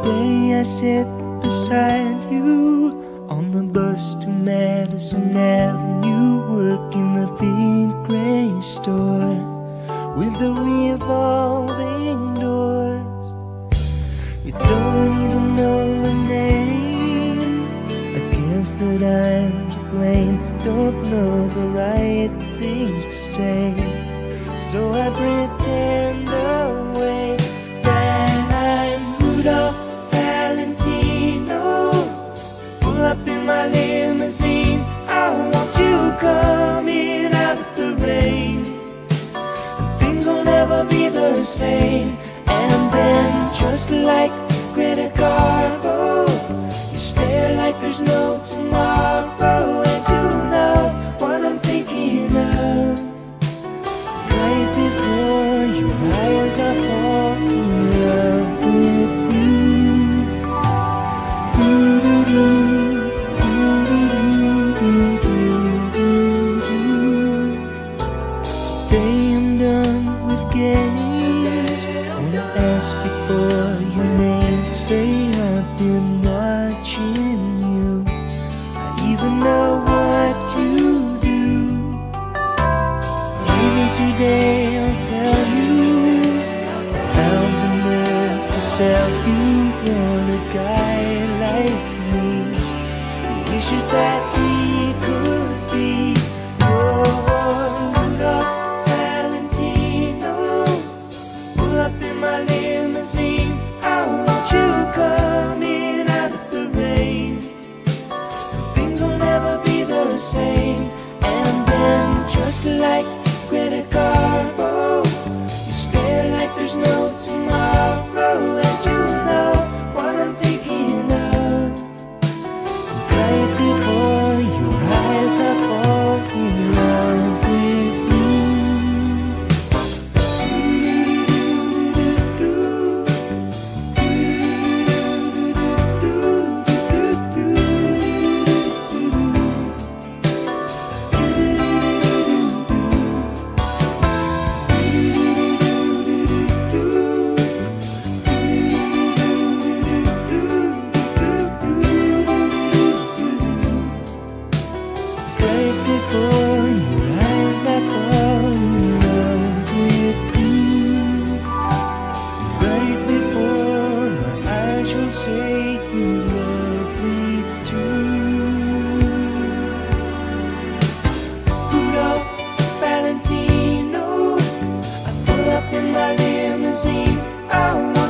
day I sit beside you on the bus to Madison Avenue, working the big gray store with the revolving doors. You don't even know my name. I guess that I'm to blame. Don't know the right things to say, so I pretend away that I'm Rudolph Valentino. Pull up in my limousine, I want you coming out of the rain. Things will never be the same. And then just like Greta Garbo, you stare like there's no tomorrow. And you know what I'm thinking of. Right before your eyes I fall in love with you. Today I'm done with games. Wanna ask you for your name. Say I've been watching you. I even know what to do. Maybe today I'll tell you. Found the nerve to sell you on a guy like me who wishes that he could be your Rudolph Valentino. Pull up in my limousine, I want you coming out of the rain. Things will never be the same. And then just like Greta Garbo, you stare like there's no tomorrow. And you know what I'm thinking of. Right before your eyes I fall in love with you. Right before your eyes I fall in love with you. Right before my eyes will say you love me too. Rudolph Valentino, I pull up in my limousine. I